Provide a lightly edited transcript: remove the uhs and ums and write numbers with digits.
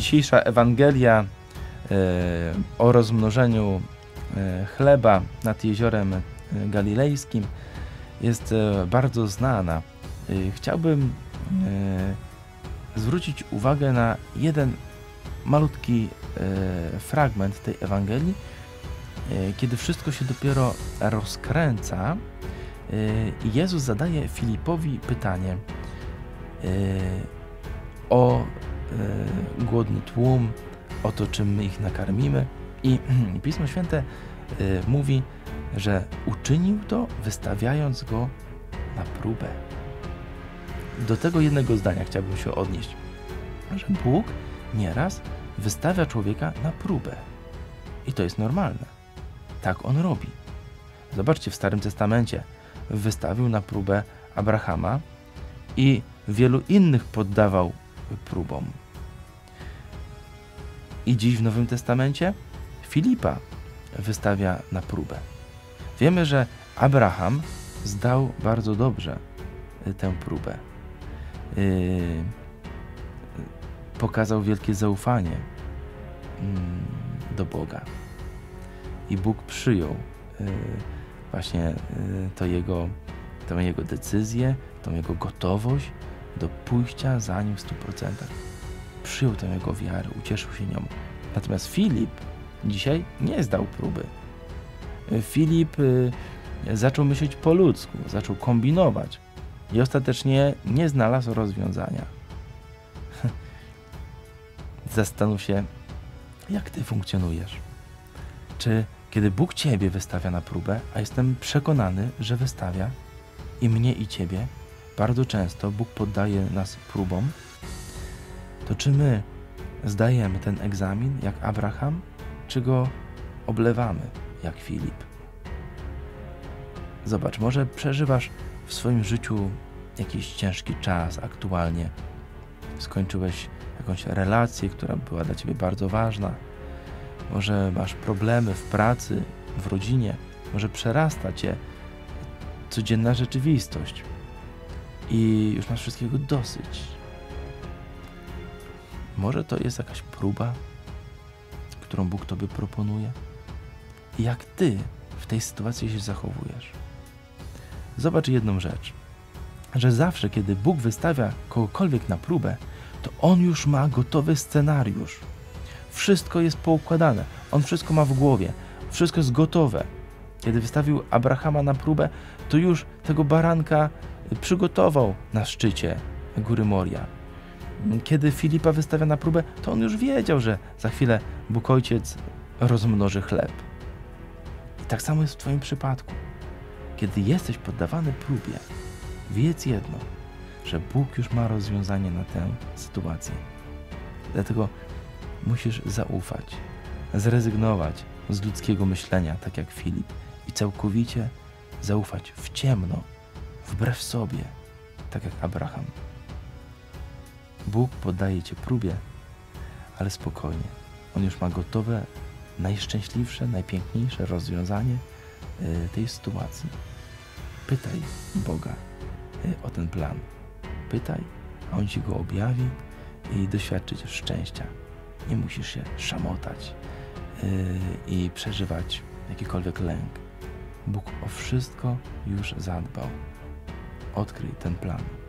Dzisiejsza Ewangelia o rozmnożeniu chleba nad jeziorem galilejskim jest bardzo znana. Chciałbym zwrócić uwagę na jeden malutki fragment tej Ewangelii, kiedy wszystko się dopiero rozkręca i Jezus zadaje Filipowi pytanie o głodny tłum, o to, czym my ich nakarmimy. I Pismo Święte mówi, że uczynił to, wystawiając go na próbę. Do tego jednego zdania chciałbym się odnieść, że Bóg nieraz wystawia człowieka na próbę. I to jest normalne. Tak On robi. Zobaczcie, w Starym Testamencie wystawił na próbę Abrahama i wielu innych poddawał próbom. I dziś w Nowym Testamencie Filipa wystawia na próbę. Wiemy, że Abraham zdał bardzo dobrze tę próbę. Pokazał wielkie zaufanie do Boga. I Bóg przyjął właśnie tą jego decyzję, tą jego gotowość do pójścia za Nim w 100%. Przyjął tę jego wiarę, ucieszył się nią. Natomiast Filip dzisiaj nie zdał próby. Filip zaczął myśleć po ludzku, zaczął kombinować i ostatecznie nie znalazł rozwiązania. Zastanów się, jak ty funkcjonujesz. Czy kiedy Bóg ciebie wystawia na próbę, a jestem przekonany, że wystawia i mnie i ciebie, bardzo często Bóg poddaje nas próbom, to czy my zdajemy ten egzamin jak Abraham, czy go oblewamy jak Filip? Zobacz, może przeżywasz w swoim życiu jakiś ciężki czas aktualnie. Skończyłeś jakąś relację, która była dla ciebie bardzo ważna. Może masz problemy w pracy, w rodzinie. Może przerasta cię codzienna rzeczywistość i już masz wszystkiego dosyć. Może to jest jakaś próba, którą Bóg tobie proponuje? I jak ty w tej sytuacji się zachowujesz? Zobacz jedną rzecz, że zawsze, kiedy Bóg wystawia kogokolwiek na próbę, to On już ma gotowy scenariusz. Wszystko jest poukładane. On wszystko ma w głowie. Wszystko jest gotowe. Kiedy wystawił Abrahama na próbę, to już tego baranka przygotował na szczycie góry Moria. Kiedy Filipa wystawia na próbę, to on już wiedział, że za chwilę Bóg Ojciec rozmnoży chleb. I tak samo jest w twoim przypadku. Kiedy jesteś poddawany próbie, wiedz jedno, że Bóg już ma rozwiązanie na tę sytuację. Dlatego musisz zaufać, zrezygnować z ludzkiego myślenia, tak jak Filip, i całkowicie zaufać w ciemno, wbrew sobie, tak jak Abraham. Bóg poddaje cię próbie, ale spokojnie. On już ma gotowe, najszczęśliwsze, najpiękniejsze rozwiązanie tej sytuacji. Pytaj Boga o ten plan. Pytaj, a On ci go objawi i doświadczyć szczęścia. Nie musisz się szamotać i przeżywać jakikolwiek lęk. Bóg o wszystko już zadbał. Odkryj ten plan.